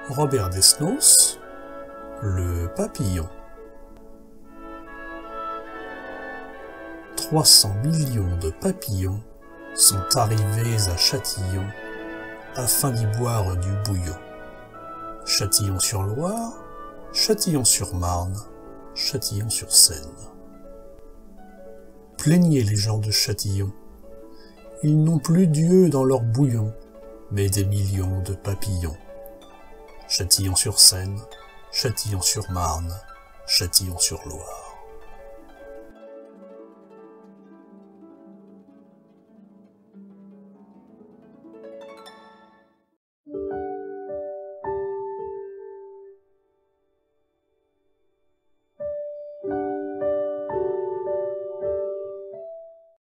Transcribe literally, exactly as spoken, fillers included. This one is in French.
Robert Desnos, le papillon. trois cents millions de papillons sont arrivés à Châtillon afin d'y boire du bouillon. Châtillon-sur-Loire, Châtillon-sur-Marne, Châtillon-sur-Seine. Plaignez les gens de Châtillon, ils n'ont plus Dieu dans leur bouillon, mais des millions de papillons. Châtillon-sur-Seine, Châtillon-sur-Marne, Châtillon-sur-Loire.